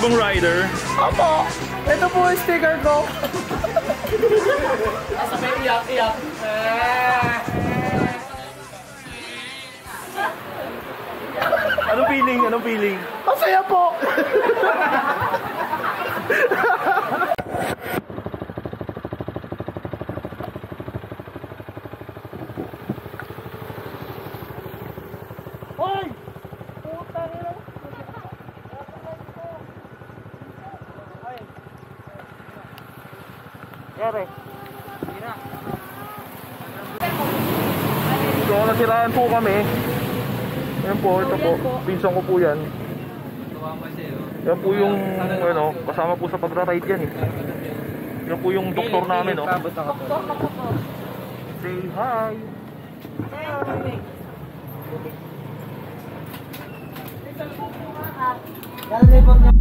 bang rider? Opo! Ito po yung sticker ko. Sabay iyak. Anong feeling? Anong feeling? Masaya po! Hoy! Puta nila! Yari. So, nasiraan po kami. Yan po, ito po. Pinsan ko po yan. Yan po yung, ano, kasama po sa pagra-ride yan eh. Yan po yung doktor namin, no? Say hi! Hi!